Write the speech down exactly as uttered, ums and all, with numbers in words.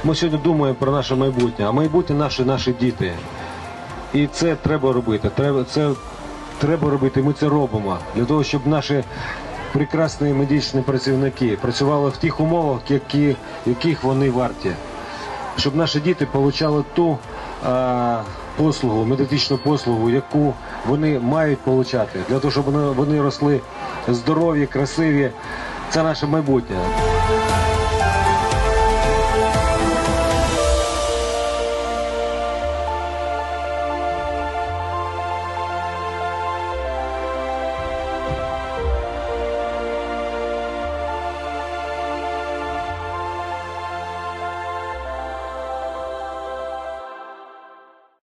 Ми сьогодні думаємо про наше майбутнє, а майбутнє наші наші діти. І це треба робити. Треба, це треба робити, ми це робимо. Для того, щоб наші прекрасні медичні працівники працювали в тих умовах, які, яких вони варті. Щоб наші діти отримали ту а, послугу, медичну послугу, яку вони мають отримати. Для того, щоб вони, вони росли здорові, красиві. Це наше майбутнє.